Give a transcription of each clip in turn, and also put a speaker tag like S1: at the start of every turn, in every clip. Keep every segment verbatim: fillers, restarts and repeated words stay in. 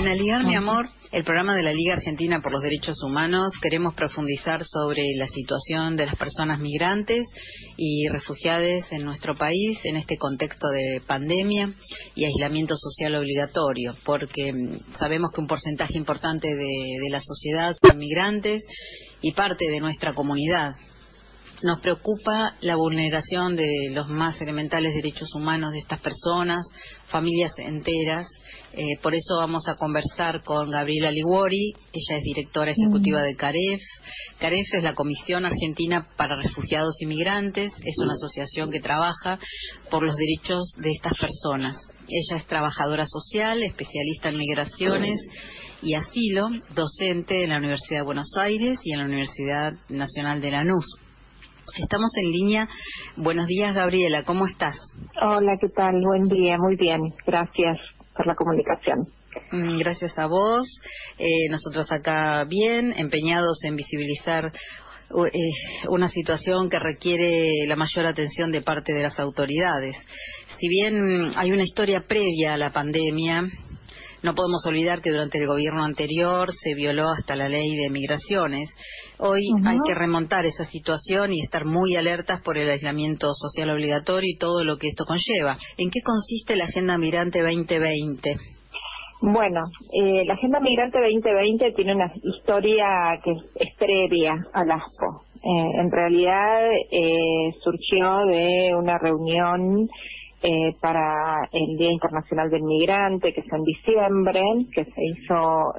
S1: Aligar, mi amor, el programa de la Liga Argentina por los Derechos Humanos, queremos profundizar sobre la situación de las personas migrantes y refugiadas en nuestro país en este contexto de pandemia y aislamiento social obligatorio, porque sabemos que un porcentaje importante de, de la sociedad son migrantes y parte de nuestra comunidad. Nos preocupa la vulneración de los más elementales derechos humanos de estas personas, familias enteras. Eh, por eso vamos a conversar con Gabriela Liguori. Ella es directora ejecutiva de CAREF. CAREF es la Comisión Argentina para Refugiados y Migrantes. Es una asociación que trabaja por los derechos de estas personas. Ella es trabajadora social, especialista en migraciones y asilo, docente en la Universidad de Buenos Aires y en la Universidad Nacional de Lanús. Estamos en línea. Buenos días, Gabriela, ¿cómo estás?
S2: Hola, ¿qué tal? Buen día, muy bien. Gracias por la comunicación.
S1: Gracias a vos. Eh, nosotros acá bien, empeñados en visibilizar eh, una situación que requiere la mayor atención de parte de las autoridades. Si bien hay una historia previa a la pandemia, no podemos olvidar que durante el gobierno anterior se violó hasta la ley de migraciones. Hoy uh-huh. hay que remontar esa situación y estar muy alertas por el aislamiento social obligatorio y todo lo que esto conlleva. ¿En qué consiste la Agenda Migrante veinte veinte?
S2: Bueno, eh, la Agenda Migrante veinte veinte tiene una historia que es previa al ASPO. Eh, en realidad eh, surgió de una reunión Eh, para el Día Internacional del Migrante, que es en diciembre, que se hizo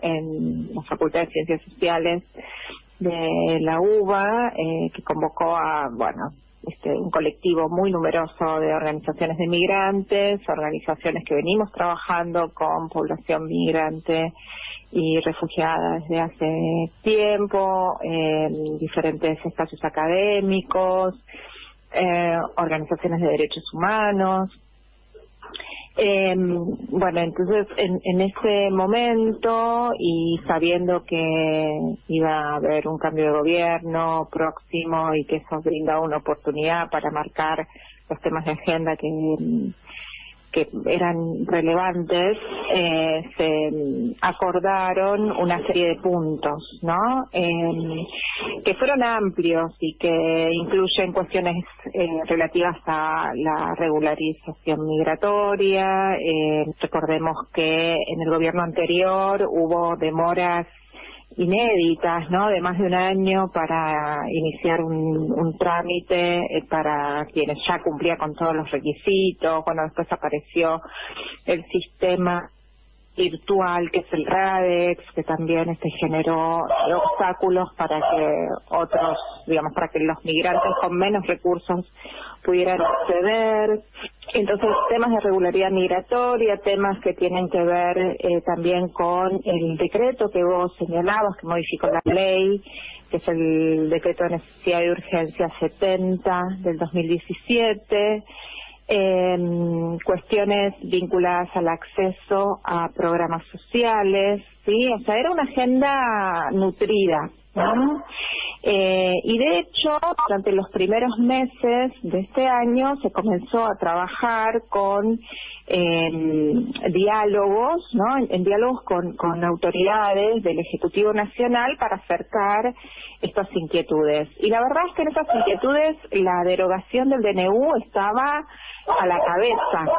S2: en la Facultad de Ciencias Sociales de la UBA, eh, que convocó a, bueno, este, un colectivo muy numeroso de organizaciones de migrantes, organizaciones que venimos trabajando con población migrante y refugiada desde hace tiempo, en diferentes espacios académicos, Eh, organizaciones de derechos humanos. Eh, bueno, entonces en, en ese momento y sabiendo que iba a haber un cambio de gobierno próximo y que eso brinda una oportunidad para marcar los temas de agenda que que eran relevantes, eh, se acordaron una serie de puntos, ¿no? Eh, que fueron amplios y que incluyen cuestiones eh, relativas a la regularización migratoria. Eh, recordemos que en el gobierno anterior hubo demoras inéditas, ¿no?, de más de un año para iniciar un, un trámite eh, para quienes ya cumplían con todos los requisitos. Cuando después apareció el sistema virtual que es el RADEX, que también este generó obstáculos para que otros, digamos, para que los migrantes con menos recursos pudieran acceder. Entonces, temas de regularidad migratoria, temas que tienen que ver eh, también con el decreto que vos señalabas, que modificó la ley, que es el decreto de necesidad y urgencia setenta del dos mil diecisiete, eh, cuestiones vinculadas al acceso a programas sociales, ¿sí? O sea, era una agenda nutrida, ¿no? Eh, y de hecho, durante los primeros meses de este año se comenzó a trabajar con eh, diálogos, ¿no? En, en diálogos con, con autoridades del Ejecutivo Nacional para acercar estas inquietudes. Y la verdad es que en esas inquietudes la derogación del D N U estaba a la cabeza.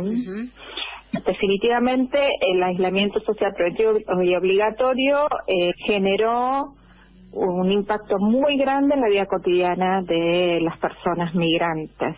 S2: ¿Mm? Definitivamente el aislamiento social preventivo y obligatorio eh, generó un impacto muy grande en la vida cotidiana de las personas migrantes,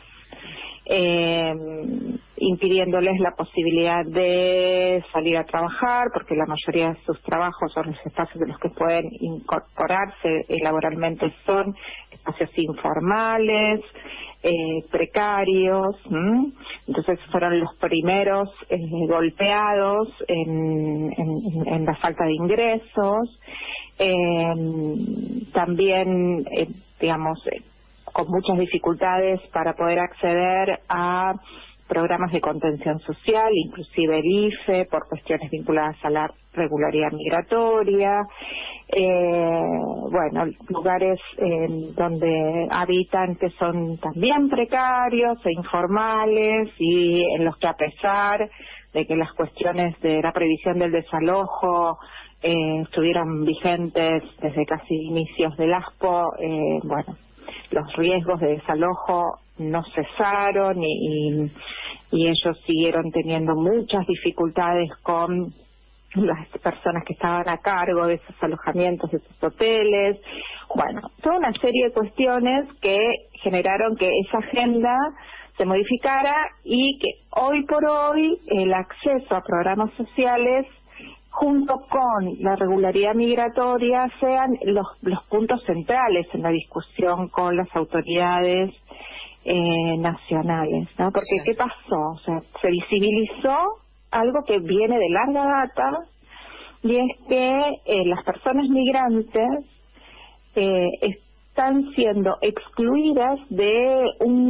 S2: eh, impidiéndoles la posibilidad de salir a trabajar, porque la mayoría de sus trabajos o los espacios de los que pueden incorporarse eh, laboralmente son espacios informales, eh, precarios. ¿m? Entonces fueron los primeros eh, golpeados en, en, en la falta de ingresos. Eh, también, eh, digamos, eh, con muchas dificultades para poder acceder a programas de contención social, inclusive el I F E, por cuestiones vinculadas a la regularidad migratoria. Eh, bueno, lugares eh, donde habitan que son también precarios e informales y en los que, a pesar de que las cuestiones de la previsión del desalojo eh, estuvieron vigentes desde casi inicios del ASPO. Eh, bueno, los riesgos de desalojo no cesaron y, y, y ellos siguieron teniendo muchas dificultades con las personas que estaban a cargo de esos alojamientos, de esos hoteles. Bueno, toda una serie de cuestiones que generaron que esa agenda se modificara y que hoy por hoy el acceso a programas sociales junto con la regularidad migratoria sean los, los puntos centrales en la discusión con las autoridades eh, nacionales, ¿no? Porque sí. ¿Qué pasó? O sea, se visibilizó algo que viene de larga data, y es que eh, las personas migrantes eh, están siendo excluidas de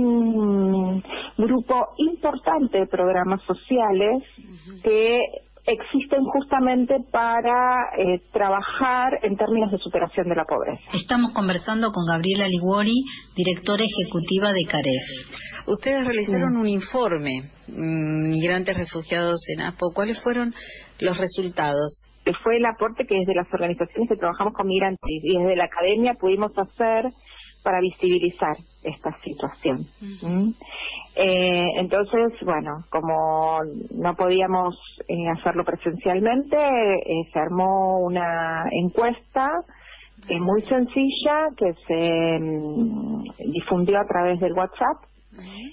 S2: un grupo importante de programas sociales uh-huh. que existen justamente para eh, trabajar en términos de superación de la pobreza.
S3: Estamos conversando con Gabriela Liguori, directora ejecutiva de CAREF.
S1: Ustedes realizaron sí. un informe, Migrantes Refugiados en ASPO. ¿Cuáles fueron los resultados?
S2: Que fue el aporte que desde las organizaciones que trabajamos con migrantes y desde la academia pudimos hacer para visibilizar esta situación. Uh-huh. ¿Mm? Eh, entonces, bueno, como no podíamos eh, hacerlo presencialmente, eh, se armó una encuesta eh, muy sencilla que se mm, difundió a través del WhatsApp uh-huh.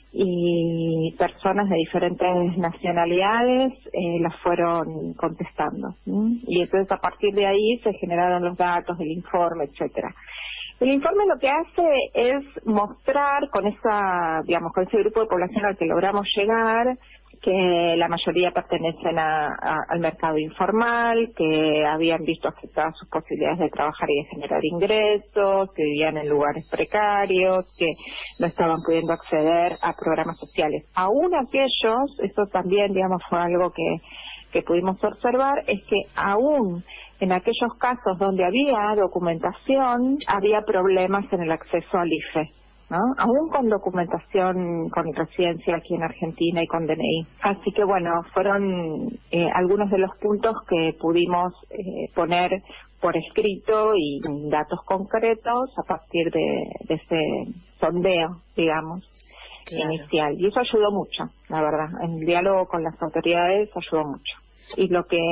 S2: y personas de diferentes nacionalidades eh, las fueron contestando. ¿Mm? Y entonces a partir de ahí se generaron los datos del informe, etcétera. El informe lo que hace es mostrar con esa, digamos, con ese grupo de población al que logramos llegar, que la mayoría pertenecen a, a, al mercado informal, que habían visto afectadas sus posibilidades de trabajar y de generar ingresos, que vivían en lugares precarios, que no estaban pudiendo acceder a programas sociales. Aún aquellos, eso también, digamos, fue algo que, que pudimos observar, es que aún en aquellos casos donde había documentación, había problemas en el acceso al I F E, ¿no? Aún con documentación, con residencia aquí en Argentina y con D N I. Así que bueno, fueron eh, algunos de los puntos que pudimos eh, poner por escrito y datos concretos a partir de, de ese sondeo, digamos, claro. inicial. Y eso ayudó mucho, la verdad. En el diálogo con las autoridades ayudó mucho. Y lo que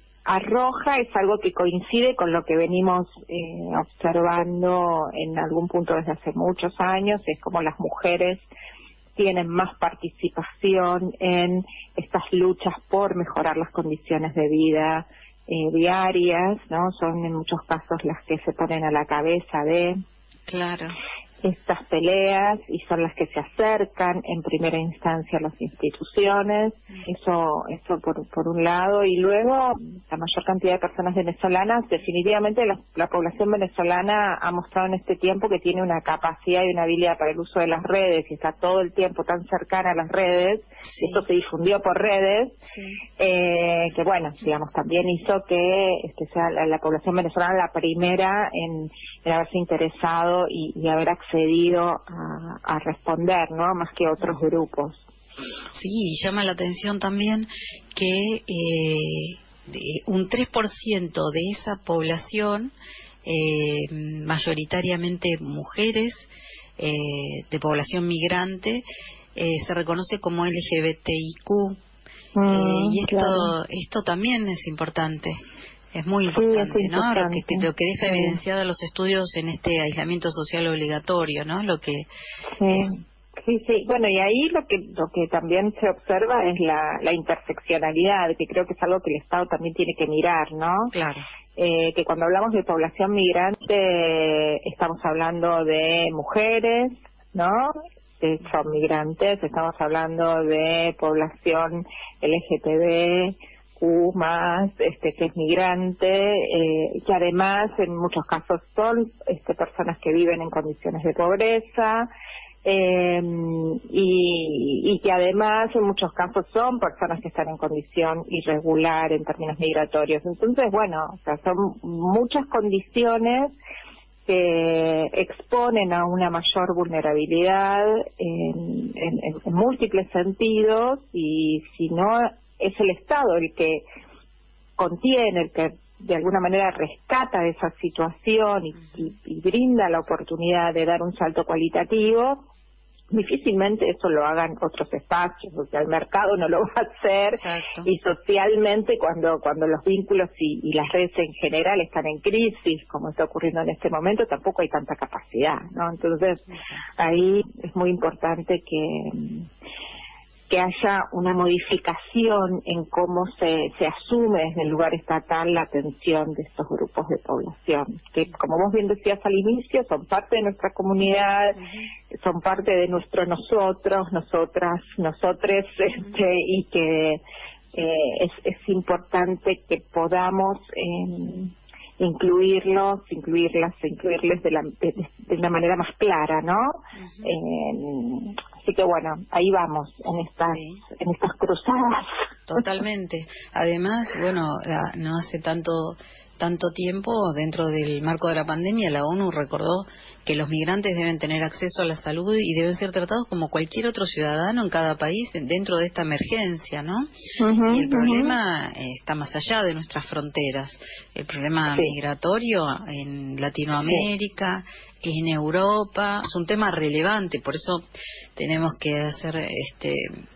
S2: arroja es algo que coincide con lo que venimos eh, observando en algún punto desde hace muchos años, es como las mujeres tienen más participación en estas luchas por mejorar las condiciones de vida eh, diarias, ¿no? Son en muchos casos las que se ponen a la cabeza de
S1: claro.
S2: estas peleas y son las que se acercan en primera instancia a las instituciones. Eso eso por, por un lado. Y luego la mayor cantidad de personas venezolanas, definitivamente la, la población venezolana ha mostrado en este tiempo que tiene una capacidad y una habilidad para el uso de las redes y está todo el tiempo tan cercana a las redes. Sí. Esto se difundió por redes, sí. eh, que bueno, digamos, también hizo que este, sea la, la población venezolana la primera en, en haberse interesado y, y haber accedido a, a responder, ¿no? Más que otros grupos.
S1: Sí, y llama la atención también que eh, de un tres por ciento de esa población, eh, mayoritariamente mujeres, eh, de población migrante, eh, se reconoce como L G B T I Q. Mm, eh, y esto, claro. esto también es importante. Es muy importante, sí, es ¿no? Lo que, que, lo que deja sí. evidenciado los estudios en este aislamiento social obligatorio, ¿no? Lo que
S2: sí. Es... Sí, sí. Bueno, y ahí lo que lo que también se observa es la, la interseccionalidad, que creo que es algo que el Estado también tiene que mirar, ¿no?
S1: Claro.
S2: Eh, que cuando hablamos de población migrante estamos hablando de mujeres, ¿no? Que son migrantes, estamos hablando de población L G T B Q más, este, que es migrante, eh, que además en muchos casos son este, personas que viven en condiciones de pobreza, eh, y, y que además en muchos casos son personas que están en condición irregular en términos migratorios. Entonces, bueno, o sea, son muchas condiciones que exponen a una mayor vulnerabilidad en, en, en múltiples sentidos, y si no es el Estado el que contiene, el que de alguna manera rescata esa situación y, y, y brinda la oportunidad de dar un salto cualitativo, difícilmente eso lo hagan otros espacios, o sea, el mercado no lo va a hacer.
S1: Exacto.
S2: Y socialmente cuando cuando los vínculos y, y las redes en general están en crisis, como está ocurriendo en este momento, tampoco hay tanta capacidad, ¿no? Entonces, exacto, ahí es muy importante que que haya una modificación en cómo se, se asume desde el lugar estatal la atención de estos grupos de población, que como vos bien decías al inicio, son parte de nuestra comunidad, uh-huh, son parte de nuestro nosotros, nosotras, nosotres, uh-huh, este, y que eh, es, es importante que podamos eh, incluirlos, incluirlas, incluirles de, la, de, de una manera más clara, ¿no? Uh-huh. Eh, así que bueno, ahí vamos, en estas, sí, en estas cruzadas.
S1: Totalmente. Además, bueno, no hace tanto tanto tiempo, dentro del marco de la pandemia, la ONU recordó que los migrantes deben tener acceso a la salud y deben ser tratados como cualquier otro ciudadano en cada país dentro de esta emergencia, ¿no? Uh-huh, y el problema uh-huh. está más allá de nuestras fronteras. El problema sí. migratorio en Latinoamérica, sí. en Europa, es un tema relevante, por eso tenemos que hacer este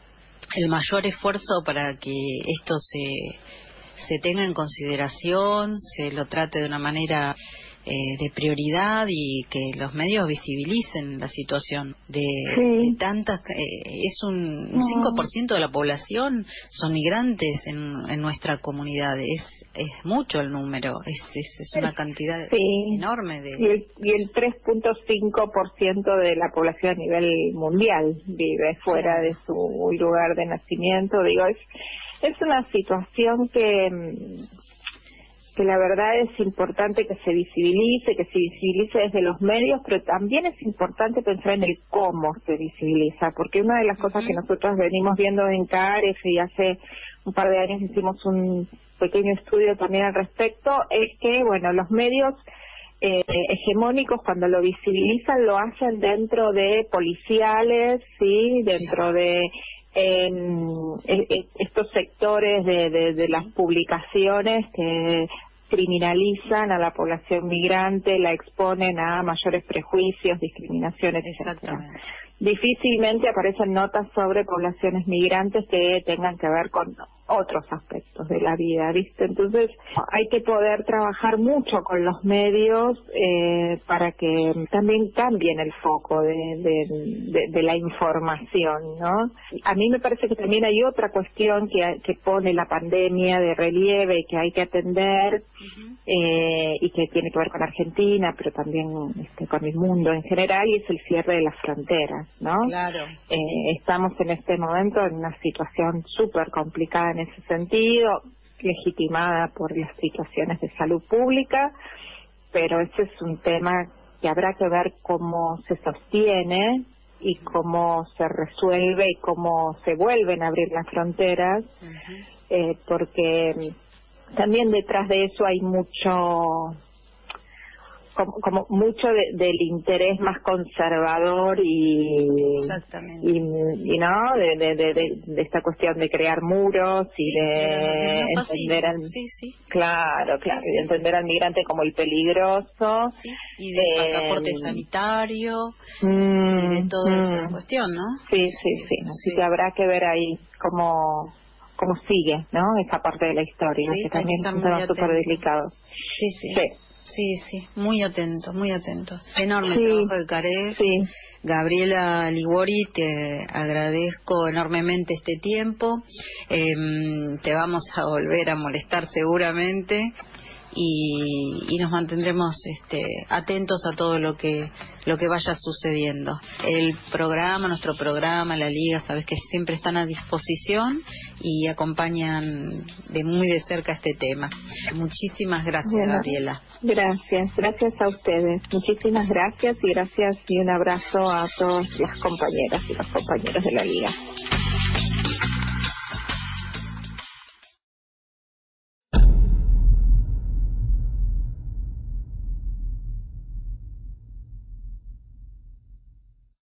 S1: el mayor esfuerzo para que esto se se tenga en consideración, se lo trate de una manera eh, de prioridad y que los medios visibilicen la situación de, sí. de tantas. Eh, es un no. cinco por ciento de la población son migrantes en, en nuestra comunidad. Es es mucho el número, es es, es una cantidad sí. enorme de.
S2: Y el, y el tres punto cinco por ciento de la población a nivel mundial vive fuera sí. de su lugar de nacimiento. Digo, es Es una situación que, que la verdad es importante que se visibilice, que se visibilice desde los medios, pero también es importante pensar en el cómo se visibiliza, porque una de las cosas uh-huh. que nosotros venimos viendo en C A R E F y hace un par de años hicimos un pequeño estudio también al respecto, es que, bueno, los medios eh, hegemónicos cuando lo visibilizan lo hacen dentro de policiales, sí, dentro de en estos sectores de, de, de las publicaciones que criminalizan a la población migrante, la exponen a mayores prejuicios, discriminaciones, etcétera. Difícilmente aparecen notas sobre poblaciones migrantes que tengan que ver con otros aspectos de la vida, ¿viste? Entonces hay que poder trabajar mucho con los medios eh, para que también cambien el foco de, de, de, de la información, ¿no? A mí me parece que también hay otra cuestión que, que pone la pandemia de relieve y que hay que atender, uh-huh. eh, y que tiene que ver con Argentina, pero también este, con el mundo en general, y es el cierre de las fronteras, ¿no?
S1: Claro.
S2: Eh, estamos en este momento en una situación súper complicada en ese sentido, legitimada por las situaciones de salud pública, pero ese es un tema que habrá que ver cómo se sostiene y cómo se resuelve y cómo se vuelven a abrir las fronteras, uh-huh. eh, porque también detrás de eso hay mucho como, como mucho de, del interés más conservador y
S1: Exactamente.
S2: y, y no de, de, de, de, de esta cuestión de crear muros y
S1: sí,
S2: de
S1: no
S2: entender al
S1: sí, sí.
S2: claro claro
S1: sí,
S2: y de entender al migrante como el peligroso,
S1: sí. y del eh, pasaporte sanitario
S2: mm,
S1: y de toda
S2: mm,
S1: esa cuestión, ¿no?
S2: Sí, sí, sí, así sí. que habrá que ver ahí cómo cómo sigue, ¿no? Esa parte de la historia,
S1: sí,
S2: que también es un tema súper delicado.
S1: Sí, sí, sí. Sí, sí, muy atentos, muy atentos. Enorme
S2: sí,
S1: trabajo de C A R E F.
S2: Sí.
S1: Gabriela Liguori, te agradezco enormemente este tiempo. Eh, te vamos a volver a molestar seguramente y, y nos mantendremos este, atentos a todo lo que lo que vaya sucediendo. El programa, nuestro programa, la Liga, sabes que siempre están a disposición y acompañan de muy de cerca este tema. Muchísimas gracias, bueno, Gabriela.
S2: Gracias, gracias a ustedes. Muchísimas gracias y gracias y un abrazo a todas las compañeras y los compañeros de la Liga.